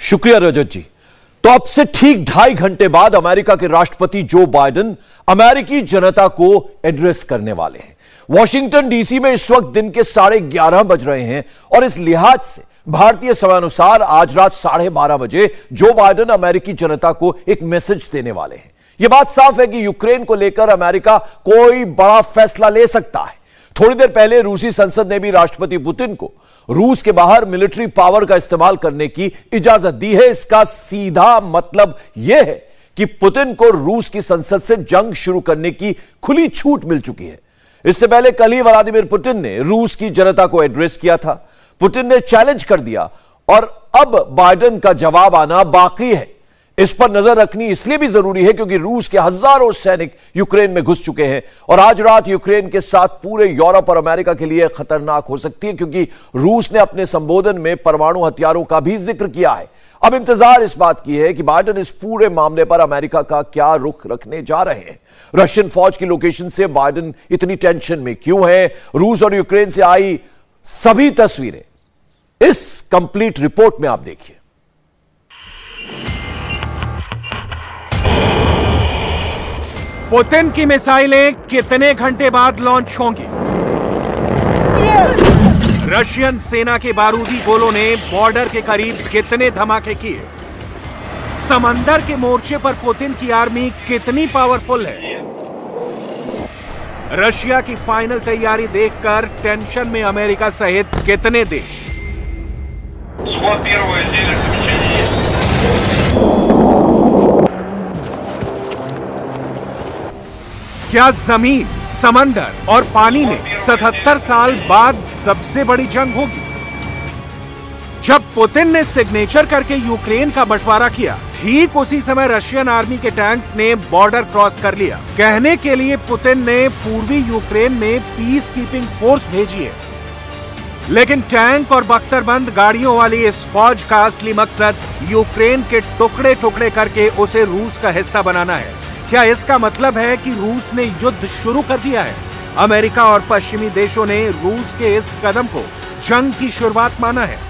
शुक्रिया रजत जी। तो अब से ठीक 2.5 घंटे बाद अमेरिका के राष्ट्रपति जो बाइडेन अमेरिकी जनता को एड्रेस करने वाले हैं। वॉशिंगटन डीसी में इस वक्त दिन के 11:30 बज रहे हैं और इस लिहाज से भारतीय समयानुसार आज रात 12:30 बजे जो बाइडेन अमेरिकी जनता को एक मैसेज देने वाले हैं। यह बात साफ है कि यूक्रेन को लेकर अमेरिका कोई बड़ा फैसला ले सकता है। थोड़ी देर पहले रूसी संसद ने भी राष्ट्रपति पुतिन को रूस के बाहर मिलिट्री पावर का इस्तेमाल करने की इजाजत दी है। इसका सीधा मतलब यह है कि पुतिन को रूस की संसद से जंग शुरू करने की खुली छूट मिल चुकी है। इससे पहले कल ही व्लादिमीर पुतिन ने रूस की जनता को एड्रेस किया था। पुतिन ने चैलेंज कर दिया और अब बाइडेन का जवाब आना बाकी है। इस पर नजर रखनी इसलिए भी जरूरी है क्योंकि रूस के हजारों सैनिक यूक्रेन में घुस चुके हैं और आज रात यूक्रेन के साथ पूरे यूरोप और अमेरिका के लिए खतरनाक हो सकती है, क्योंकि रूस ने अपने संबोधन में परमाणु हथियारों का भी जिक्र किया है। अब इंतजार इस बात की है कि बाइडेन इस पूरे मामले पर अमेरिका का क्या रुख रखने जा रहे हैं। रशियन फौज की लोकेशन से बाइडेन इतनी टेंशन में क्यों है, रूस और यूक्रेन से आई सभी तस्वीरें इस कंप्लीट रिपोर्ट में आप देखिए। पुतिन की मिसाइलें कितने घंटे बाद लॉन्च होंगी? रशियन सेना के बारूदी गोलों ने बॉर्डर के करीब कितने धमाके किए? समंदर के मोर्चे पर पुतिन की आर्मी कितनी पावरफुल है? रशिया की फाइनल तैयारी देखकर टेंशन में अमेरिका सहित कितने देश? क्या जमीन, समंदर और पानी में 77 साल बाद सबसे बड़ी जंग होगी? जब पुतिन ने सिग्नेचर करके यूक्रेन का बंटवारा किया, ठीक उसी समय रशियन आर्मी के टैंक्स ने बॉर्डर क्रॉस कर लिया। कहने के लिए पुतिन ने पूर्वी यूक्रेन में पीस कीपिंग फोर्स भेजी है, लेकिन टैंक और बख्तरबंद गाड़ियों वाली इस फौज का असली मकसद यूक्रेन के टुकड़े टुकड़े करके उसे रूस का हिस्सा बनाना है। क्या इसका मतलब है कि रूस ने युद्ध शुरू कर दिया है? अमेरिका और पश्चिमी देशों ने रूस के इस कदम को जंग की शुरुआत माना है।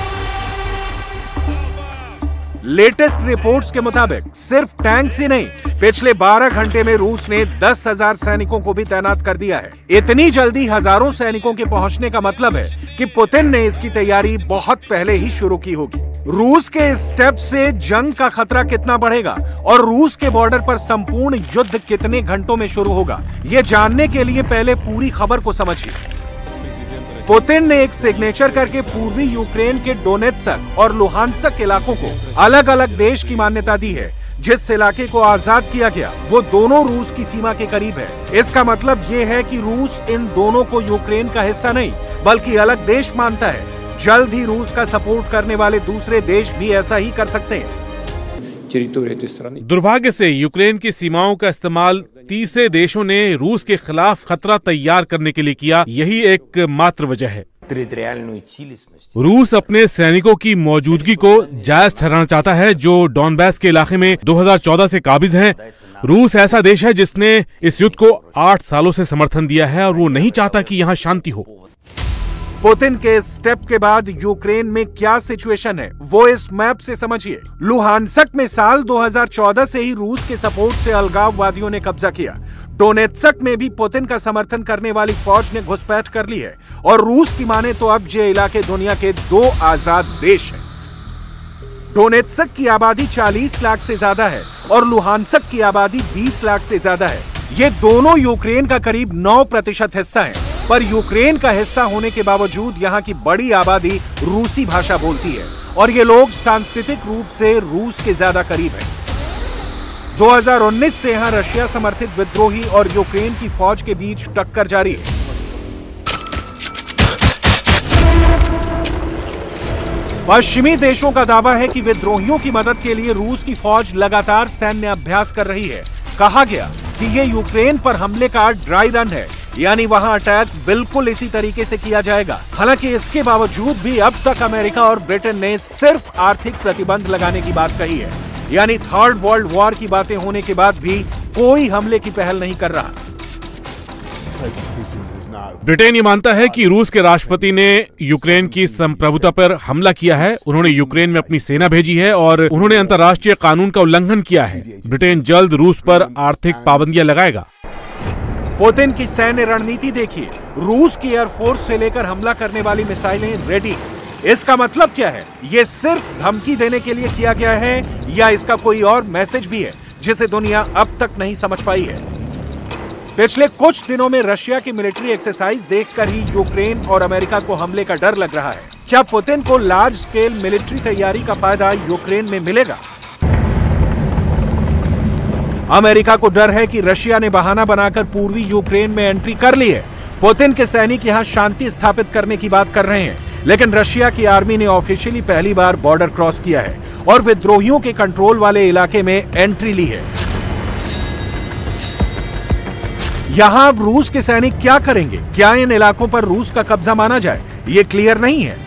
लेटेस्ट रिपोर्ट्स के मुताबिक सिर्फ टैंक्स ही नहीं, पिछले 12 घंटे में रूस ने 10,000 सैनिकों को भी तैनात कर दिया है। इतनी जल्दी हजारों सैनिकों के पहुंचने का मतलब है कि पुतिन ने इसकी तैयारी बहुत पहले ही शुरू की होगी। रूस के स्टेप से जंग का खतरा कितना बढ़ेगा और रूस के बॉर्डर पर संपूर्ण युद्ध कितने घंटों में शुरू होगा, यह जानने के लिए पहले पूरी खबर को समझिए। पुतिन ने एक सिग्नेचर करके पूर्वी यूक्रेन के डोनेत्स्क और लुहानस्क इलाकों को अलग अलग देश की मान्यता दी है। जिस इलाके को आजाद किया गया वो दोनों रूस की सीमा के करीब है। इसका मतलब ये है कि रूस इन दोनों को यूक्रेन का हिस्सा नहीं बल्कि अलग देश मानता है। जल्द ही रूस का सपोर्ट करने वाले दूसरे देश भी ऐसा ही कर सकते हैं। दुर्भाग्य से यूक्रेन की सीमाओं का इस्तेमाल तीसरे देशों ने रूस के खिलाफ खतरा तैयार करने के लिए किया। यही एक मात्र वजह है। रूस अपने सैनिकों की मौजूदगी को जायज ठहराना चाहता है जो डॉनबैस के इलाके में 2014 से काबिज हैं। रूस ऐसा देश है जिसने इस युद्ध को 8 सालों से समर्थन दिया है और वो नहीं चाहता कि यहाँ शांति हो। पुतिन के स्टेप के बाद यूक्रेन में क्या सिचुएशन है वो इस मैप से समझिए। लुहानस्क में साल 2014 से ही रूस के सपोर्ट से अलगाववादियों ने कब्जा किया। डोनेत्स्क में भी पुतिन का समर्थन करने वाली फौज ने घुसपैठ कर ली है और रूस की माने तो अब ये इलाके दुनिया के 2 आजाद देश हैं। डोनेत्स्क की आबादी 40 लाख से ज्यादा है और लुहानस्क की आबादी 20 लाख से ज्यादा है। ये दोनों यूक्रेन का करीब 9% हिस्सा है, पर यूक्रेन का हिस्सा होने के बावजूद यहाँ की बड़ी आबादी रूसी भाषा बोलती है और ये लोग सांस्कृतिक रूप से रूस के ज्यादा करीब हैं। 2019 से यहाँ रशिया समर्थित विद्रोही और यूक्रेन की फौज के बीच टक्कर जारी है। पश्चिमी देशों का दावा है कि विद्रोहियों की मदद के लिए रूस की फौज लगातार सैन्य अभ्यास कर रही है। कहा गया कि ये यूक्रेन पर हमले का ड्राई रन है, यानी वहां अटैक बिल्कुल इसी तरीके से किया जाएगा। हालांकि इसके बावजूद भी अब तक अमेरिका और ब्रिटेन ने सिर्फ आर्थिक प्रतिबंध लगाने की बात कही है, यानी थर्ड वर्ल्ड वॉर की बातें होने के बाद भी कोई हमले की पहल नहीं कर रहा। ब्रिटेन ये मानता है कि रूस के राष्ट्रपति ने यूक्रेन की संप्रभुता पर हमला किया है। उन्होंने यूक्रेन में अपनी सेना भेजी है और उन्होंने अंतर्राष्ट्रीय कानून का उल्लंघन किया है। ब्रिटेन जल्द रूस पर आर्थिक पाबंदियां लगाएगा। पुतिन की सैन्य रणनीति देखिए, रूस की एयरफोर्स से लेकर हमला करने वाली मिसाइलें रेडी। इसका मतलब क्या है? ये सिर्फ धमकी देने के लिए किया गया है या इसका कोई और मैसेज भी है जिसे दुनिया अब तक नहीं समझ पाई है? पिछले कुछ दिनों में रशिया की मिलिट्री एक्सरसाइज देखकर ही यूक्रेन और अमेरिका को हमले का डर लग रहा है। क्या पुतिन को लार्ज स्केल मिलिट्री तैयारी का फायदा यूक्रेन में मिलेगा? अमेरिका को डर है कि रशिया ने बहाना बनाकर पूर्वी यूक्रेन में एंट्री कर ली है। पुतिन के सैनिक यहां शांति स्थापित करने की बात कर रहे हैं, लेकिन रशिया की आर्मी ने ऑफिशियली पहली बार बॉर्डर क्रॉस किया है और विद्रोहियों के कंट्रोल वाले इलाके में एंट्री ली है। यहां अब रूस के सैनिक क्या करेंगे? क्या इन इलाकों पर रूस का कब्जा माना जाए? ये क्लियर नहीं है।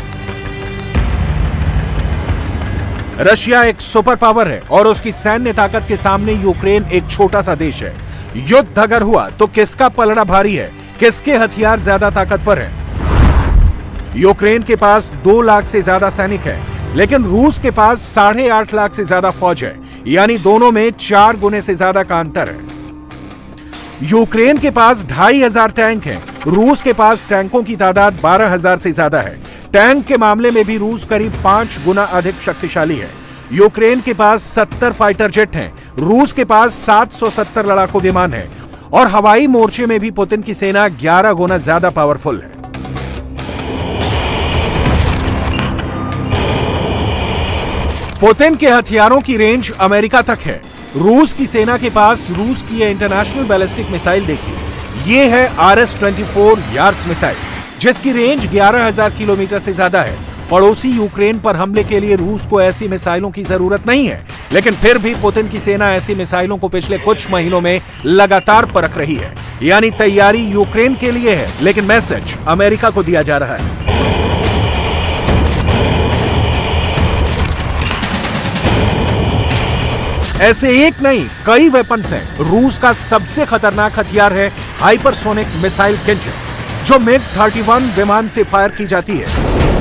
रशिया एक सुपर पावर है और उसकी सैन्य ताकत के सामने यूक्रेन एक छोटा सा देश है। युद्ध अगर हुआ तो किसका पलड़ा भारी है? किसके हथियार ज्यादा ताकतवर हैं? यूक्रेन के पास 2 लाख से ज्यादा सैनिक हैं, लेकिन रूस के पास 8.5 लाख से ज्यादा फौज है, यानी दोनों में 4 गुने से ज्यादा का अंतर है। यूक्रेन के पास 2,500 टैंक हैं, रूस के पास टैंकों की तादाद 12,000 से ज्यादा है। टैंक के मामले में भी रूस करीब 5 गुना अधिक शक्तिशाली है। यूक्रेन के पास 70 फाइटर जेट हैं, रूस के पास 770 लड़ाकू विमान हैं और हवाई मोर्चे में भी पुतिन की सेना 11 गुना ज्यादा पावरफुल है। पुतिन के हथियारों की रेंज अमेरिका तक है। रूस की सेना के पास रूस की यह इंटरनेशनल बैलिस्टिक मिसाइल देखिए। ये है RS-24 यार्स मिसाइल, जिसकी रेंज 11,000 किलोमीटर से ज्यादा है। पड़ोसी यूक्रेन पर हमले के लिए रूस को ऐसी मिसाइलों की जरूरत नहीं है, लेकिन फिर भी पुतिन की सेना ऐसी मिसाइलों को पिछले कुछ महीनों में लगातार परख रही है। यानी तैयारी यूक्रेन के लिए है, लेकिन मैसेज अमेरिका को दिया जा रहा है। ऐसे एक नहीं, कई वेपन्स हैं। रूस का सबसे खतरनाक हथियार है हाइपरसोनिक मिसाइल किंजल, जो MiG-31 विमान से फायर की जाती है।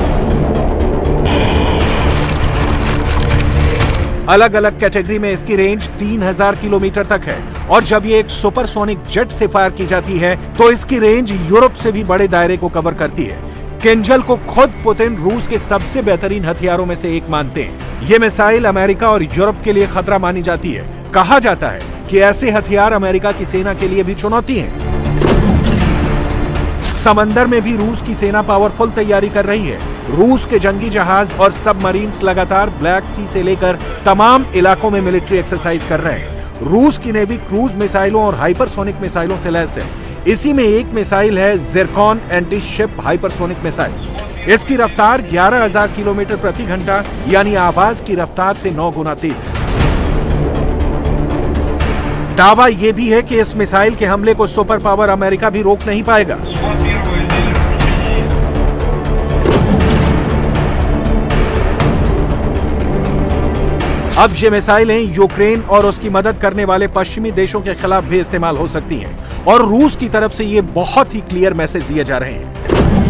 अलग अलग कैटेगरी में इसकी रेंज 3,000 किलोमीटर तक है और जब ये एक सुपरसोनिक जेट से फायर की जाती है तो इसकी रेंज यूरोप से भी बड़े दायरे को कवर करती है। किंजल को खुद पुतिन रूस के सबसे बेहतरीन हथियारों में से एक मानते हैं। ये मिसाइल अमेरिका और यूरोप के लिए खतरा मानी जाती है। कहा जाता है कि ऐसे हथियार अमेरिका की सेना के लिए भी चुनौती हैं। समंदर में भी रूस की सेना पावरफुल तैयारी कर रही है। रूस के जंगी जहाज और सबमरीन्स लगातार ब्लैक सी से लेकर तमाम इलाकों में मिलिट्री एक्सरसाइज कर रहे हैं। रूस की नेवी क्रूज मिसाइलों और हाइपरसोनिक मिसाइलों से लैस है। इसी में एक मिसाइल है Zircon anti ship hypersonic missile. इसकी रफ्तार 11,000 किलोमीटर प्रति घंटा यानी आवाज की रफ्तार से 9 गुना तेज है। दावा यह भी है कि इस मिसाइल के हमले को सुपर पावर अमेरिका भी रोक नहीं पाएगा। अब ये मिसाइलें यूक्रेन और उसकी मदद करने वाले पश्चिमी देशों के खिलाफ भी इस्तेमाल हो सकती हैं और रूस की तरफ से ये बहुत ही क्लियर मैसेज दिए जा रहे हैं।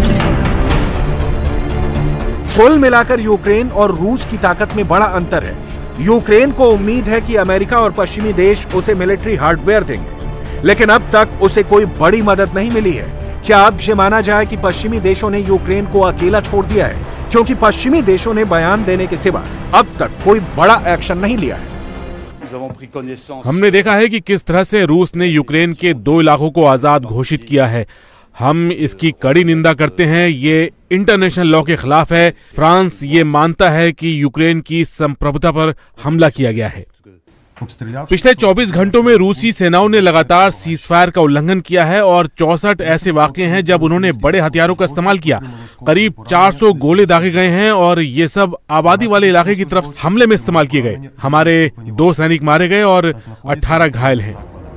कुल मिलाकर यूक्रेन और रूस की ताकत में बड़ा अंतर है। यूक्रेन को उम्मीद है कि अमेरिका और पश्चिमी देश उसे मिलिट्री हार्डवेयर देंगे, लेकिन अब तक उसे कोई बड़ी मदद नहीं मिली है। क्या अब ये माना जाए कि पश्चिमी देशों ने यूक्रेन को अकेला छोड़ दिया है, क्योंकि पश्चिमी देशों ने बयान देने के सिवा अब तक कोई बड़ा एक्शन नहीं लिया है। हमने देखा है कि किस तरह से रूस ने यूक्रेन के 2 इलाकों को आजाद घोषित किया है। हम इसकी कड़ी निंदा करते हैं। ये इंटरनेशनल लॉ के खिलाफ है। फ्रांस ये मानता है कि यूक्रेन की संप्रभुता पर हमला किया गया है। पिछले 24 घंटों में रूसी सेनाओं ने लगातार सीजफायर का उल्लंघन किया है और 64 ऐसे वाक़ये हैं जब उन्होंने बड़े हथियारों का इस्तेमाल किया। करीब 400 गोले दागे गए हैं और ये सब आबादी वाले इलाके की तरफ हमले में इस्तेमाल किए गए। हमारे 2 सैनिक मारे गए और 18 घायल हैं।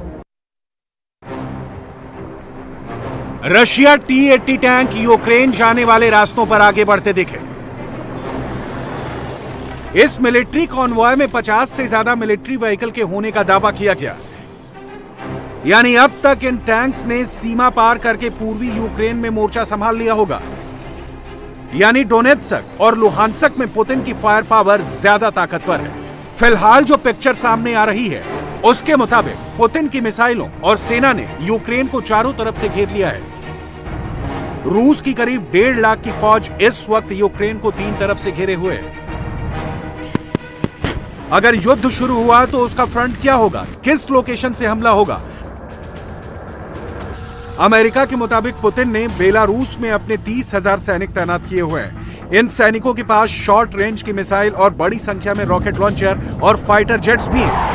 रशिया T-80 टैंक यूक्रेन जाने वाले रास्तों पर आगे बढ़ते दिखे। इस मिलिट्री कॉन्वॉय में 50 से ज्यादा मिलिट्री व्हीकल के होने का दावा किया गया। यानी अब तक इन टैंक्स ने सीमा पार करके पूर्वी यूक्रेन में मोर्चा संभाल लिया होगा। यानी डोनेत्स्क और लुहांस्क में पुतिन की फायर पावर ज्यादा ताकतवर है। फिलहाल जो पिक्चर सामने आ रही है उसके मुताबिक पुतिन की मिसाइलों और सेना ने यूक्रेन को चारों तरफ से घेर लिया है। रूस की करीब 1.5 लाख की फौज इस वक्त यूक्रेन को 3 तरफ से घेरे हुए है। अगर युद्ध शुरू हुआ तो उसका फ्रंट क्या होगा, किस लोकेशन से हमला होगा? अमेरिका के मुताबिक पुतिन ने बेलारूस में अपने 30,000 सैनिक तैनात किए हुए हैं। इन सैनिकों के पास शॉर्ट रेंज की मिसाइल और बड़ी संख्या में रॉकेट लॉन्चर और फाइटर जेट्स भी हैं।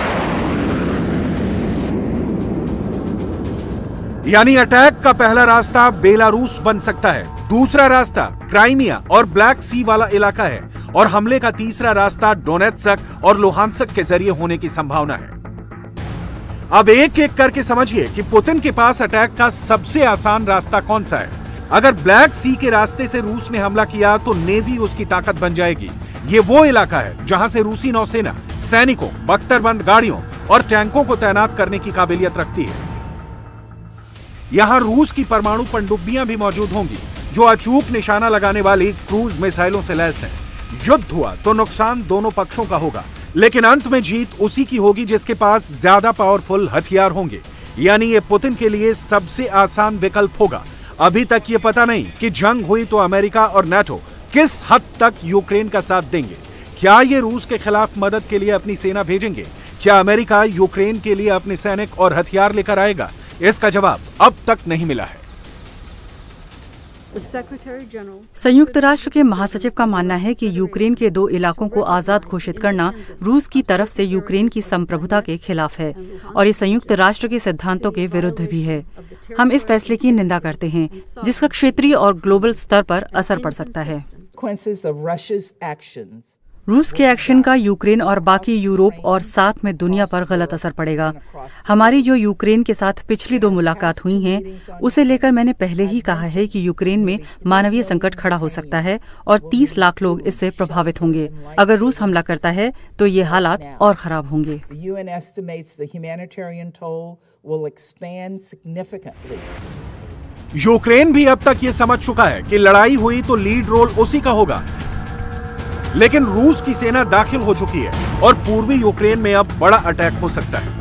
यानी अटैक का पहला रास्ता बेलारूस बन सकता है, दूसरा रास्ता क्राइमिया और ब्लैक सी वाला इलाका है और हमले का तीसरा रास्ता डोनेत्स्क और लुहांस्क के जरिए होने की संभावना है। अब एक एक करके समझिए कि पुतिन के पास अटैक का सबसे आसान रास्ता कौन सा है। अगर ब्लैक सी के रास्ते से रूस ने हमला किया तो नेवी उसकी ताकत बन जाएगी। ये वो इलाका है जहां से रूसी नौसेना सैनिकों, बख्तरबंद गाड़ियों और टैंकों को तैनात करने की काबिलियत रखती है। यहां रूस की परमाणु पनडुब्बियां भी मौजूद होंगी जो अचूक निशाना लगाने वाली क्रूज मिसाइलों से लैस है। युद्ध हुआ तो नुकसान दोनों पक्षों का होगा, लेकिन अंत में जीत उसी की होगी जिसके पास ज्यादा पावरफुल हथियार होंगे। यानी ये पुतिन के लिए सबसे आसान विकल्प होगा। अभी तक ये पता नहीं कि जंग हुई तो अमेरिका और नाटो किस हद तक यूक्रेन का साथ देंगे। क्या ये रूस के खिलाफ मदद के लिए अपनी सेना भेजेंगे? क्या अमेरिका यूक्रेन के लिए अपने सैनिक और हथियार लेकर आएगा? इसका जवाब अब तक नहीं मिला है। संयुक्त राष्ट्र के महासचिव का मानना है कि यूक्रेन के 2 इलाकों को आजाद घोषित करना रूस की तरफ से यूक्रेन की संप्रभुता के खिलाफ है और ये संयुक्त राष्ट्र के सिद्धांतों के विरुद्ध भी है। हम इस फैसले की निंदा करते हैं जिसका क्षेत्रीय और ग्लोबल स्तर पर असर पड़ सकता है। रूस के एक्शन का यूक्रेन और बाकी यूरोप और साथ में दुनिया पर गलत असर पड़ेगा। हमारी जो यूक्रेन के साथ पिछली 2 मुलाकात हुई हैं, उसे लेकर मैंने पहले ही कहा है कि यूक्रेन में मानवीय संकट खड़ा हो सकता है और 30 लाख लोग इससे प्रभावित होंगे। अगर रूस हमला करता है तो ये हालात और खराब होंगे। यूक्रेन भी अब तक ये समझ चुका है कि लड़ाई हुई तो लीड रोल उसी का होगा, लेकिन रूस की सेना दाखिल हो चुकी है और पूर्वी यूक्रेन में अब बड़ा अटैक हो सकता है।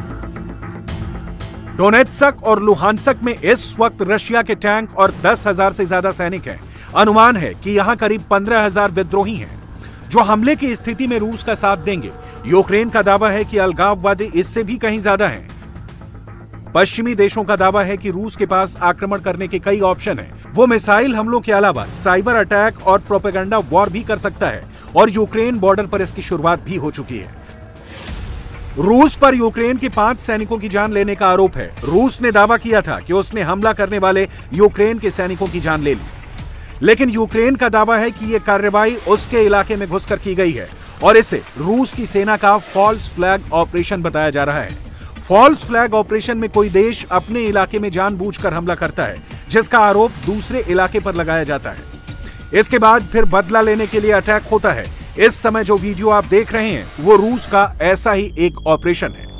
डोनेत्स्क और लुहांस्क में इस वक्त रशिया के टैंक और 10,000 से ज्यादा सैनिक हैं। अनुमान है कि यहां करीब 15,000 विद्रोही हैं जो हमले की स्थिति में रूस का साथ देंगे। यूक्रेन का दावा है कि अलगाववादी इससे भी कहीं ज्यादा हैं। पश्चिमी देशों का दावा है कि रूस के पास आक्रमण करने के कई ऑप्शन हैं। वो मिसाइल हमलों के अलावा साइबर अटैक और प्रोपेगेंडा वॉर भी कर सकता है और यूक्रेन बॉर्डर पर इसकी शुरुआत भी हो चुकी है। रूस पर यूक्रेन के 5 सैनिकों की जान लेने का आरोप है। रूस ने दावा किया था कि उसने हमला करने वाले यूक्रेन के सैनिकों की जान ले ली, लेकिन यूक्रेन का दावा है कि यह कार्रवाई उसके इलाके में घुसकर की गई है और इसे रूस की सेना का फॉल्स फ्लैग ऑपरेशन बताया जा रहा है। फॉल्स फ्लैग ऑपरेशन में कोई देश अपने इलाके में जानबूझकर हमला करता है जिसका आरोप दूसरे इलाके पर लगाया जाता है। इसके बाद फिर बदला लेने के लिए अटैक होता है। इस समय जो वीडियो आप देख रहे हैं वो रूस का ऐसा ही एक ऑपरेशन है।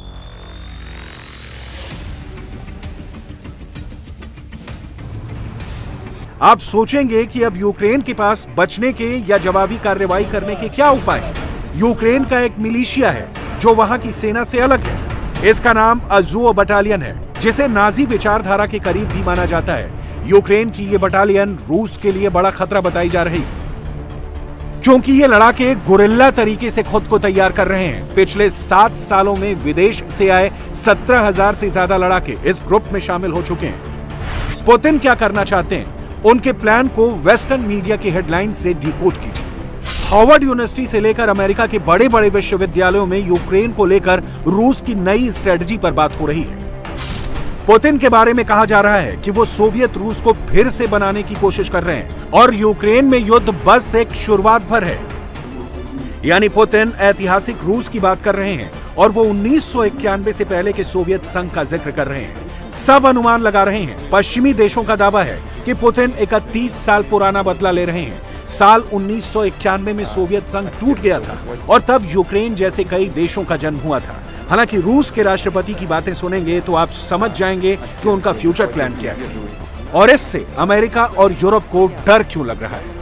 आप सोचेंगे कि अब यूक्रेन के पास बचने के या जवाबी कार्रवाई करने के क्या उपाय हैं? यूक्रेन का एक मिलिशिया है जो वहां की सेना से अलग है। इसका नाम अज़ोव बटालियन है, जिसे नाजी विचारधारा के करीब भी माना जाता है। यूक्रेन की ये बटालियन रूस के लिए बड़ा खतरा बताई जा रही है क्योंकि ये लड़ाके गुरिल्ला तरीके से खुद को तैयार कर रहे हैं। पिछले 7 सालों में विदेश से आए 17,000 से ज्यादा लड़ाके इस ग्रुप में शामिल हो चुके हैं। पुतिन क्या करना चाहते हैं, उनके प्लान को वेस्टर्न मीडिया की हेडलाइन से डिकोड कीजिए। हार्वर्ड यूनिवर्सिटी से लेकर अमेरिका के बड़े बड़े विश्वविद्यालयों में यूक्रेन को लेकर रूस की नई स्ट्रेटजी पर बात हो रही है। पुतिन के बारे में कहा जा रहा है कि वो सोवियत रूस को फिर से बनाने की कोशिश कर रहे हैं और यूक्रेन में युद्ध बस एक शुरुआत भर है। यानी पुतिन ऐतिहासिक रूस की बात कर रहे हैं और वो 1991 से पहले के सोवियत संघ का जिक्र कर रहे हैं। सब अनुमान लगा रहे हैं। पश्चिमी देशों का दावा है कि पुतिन 31 साल पुराना बदला ले रहे हैं। साल 1991 में सोवियत संघ टूट गया था और तब यूक्रेन जैसे कई देशों का जन्म हुआ था। हालांकि रूस के राष्ट्रपति की बातें सुनेंगे तो आप समझ जाएंगे कि उनका फ्यूचर प्लान क्या है और इससे अमेरिका और यूरोप को डर क्यों लग रहा है।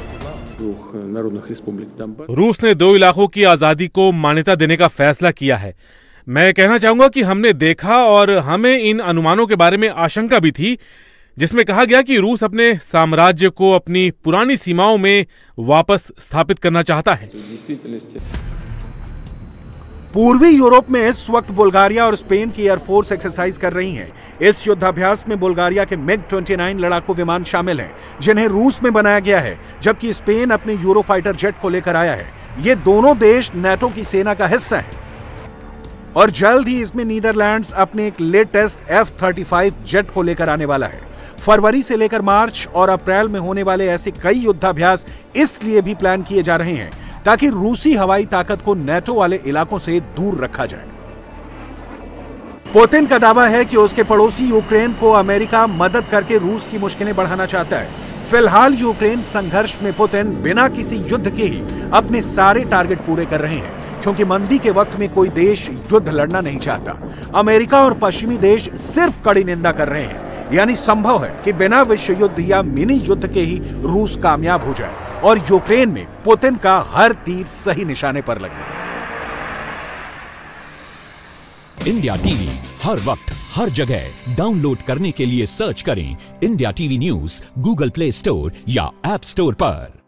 रूस ने 2 इलाकों की आजादी को मान्यता देने का फैसला किया है। मैं कहना चाहूंगा कि हमने देखा और हमें इन अनुमानों के बारे में आशंका भी थी, जिसमें कहा गया कि रूस अपने साम्राज्य को अपनी पुरानी सीमाओं में वापस स्थापित करना चाहता है। पूर्वी यूरोप में इस वक्त बुल्गारिया और स्पेन की एयरफोर्स एक्सरसाइज कर रही हैं। इस युद्धाभ्यास में बुल्गारिया के MiG-29 लड़ाकू विमान शामिल हैं, जिन्हें रूस में बनाया गया है, जबकि स्पेन अपने यूरोफाइटर जेट को लेकर आया है। ये दोनों देश नाटो की सेना का हिस्सा हैं और जल्द ही इसमें नीदरलैंड्स अपने एक लेटेस्ट F-35 जेट को लेकर आने वाला है। फरवरी से लेकर मार्च और अप्रैल में होने वाले ऐसे कई युद्धाभ्यास इसलिए भी प्लान किए जा रहे हैं ताकि रूसी हवाई ताकत को नाटो वाले इलाकों से दूर रखा जाए। पुतिन का दावा है कि उसके पड़ोसी यूक्रेन को अमेरिका मदद करके रूस की मुश्किलें बढ़ाना चाहता है। फिलहाल यूक्रेन संघर्ष में पुतिन बिना किसी युद्ध के ही अपने सारे टारगेट पूरे कर रहे हैं, क्योंकि मंदी के वक्त में कोई देश युद्ध लड़ना नहीं चाहता। अमेरिका और पश्चिमी देश सिर्फ कड़ी निंदा कर रहे हैं, यानी संभव है कि बिना विश्व युद्ध या मिनी युद्ध के ही रूस कामयाब हो जाए और यूक्रेन में पुतिन का हर तीर सही निशाने पर लगे। इंडिया टीवी हर वक्त हर जगह डाउनलोड करने के लिए सर्च करें India TV news Google Play Store या ऐप स्टोर पर।